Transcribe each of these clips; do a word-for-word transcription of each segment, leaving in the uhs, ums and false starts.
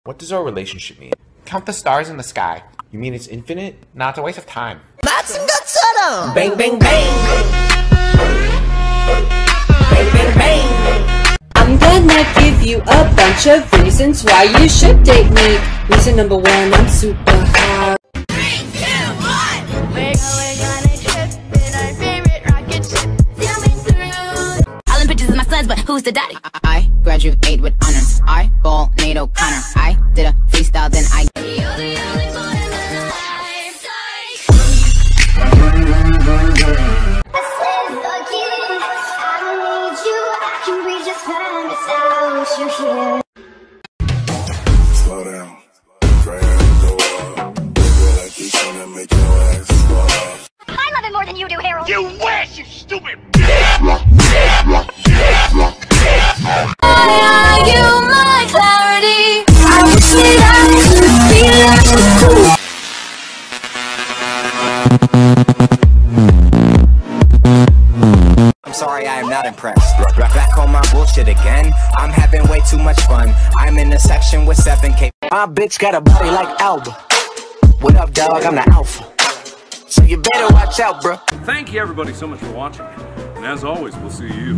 What does our relationship mean? Count the stars in the sky. You mean it's infinite? Nah, it's a waste of time. That's good. Bang, bang, bang. Bang, bang, bang. I'm gonna give you a bunch of reasons why you should date me. Reason number one, I'm super hot. Three, two, one. We're going on a trip in our favorite rocket ship. Zooming through. All them pictures of my sons, but who's the daddy? I, I graduate with honors. I ball Nate O'Connor. I did a freestyle, then I. You're the only boy in my life. I said fuck you. I don't need you. I can be just fine without you here. Slow down. Try and go up. Baby, like he's gonna make your ass fall. I love it more than you do, Harold. You wish, you stupid Are you my clarity? I wish that I could feel like I'm sorry, I am not impressed. Back on my bullshit again. I'm having way too much fun. I'm in a section with seven K. My bitch got a body like Alba. What up, dog? I'm the alpha. So you better watch out, bro. Thank you everybody so much for watching. And as always, we'll see you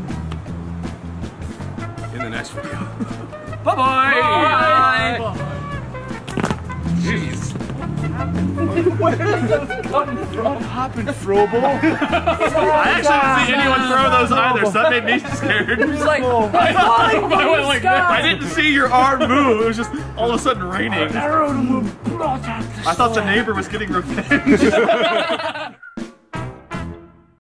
in the next video. Bye-bye! Bye! Bye! Jeez. What happened, Frobo? I actually didn't see anyone throw those either, so that made me scared. It was like, I, I, I went like that. I didn't see your arm move. It was just all of a sudden raining. I thought the neighbor was getting revenge.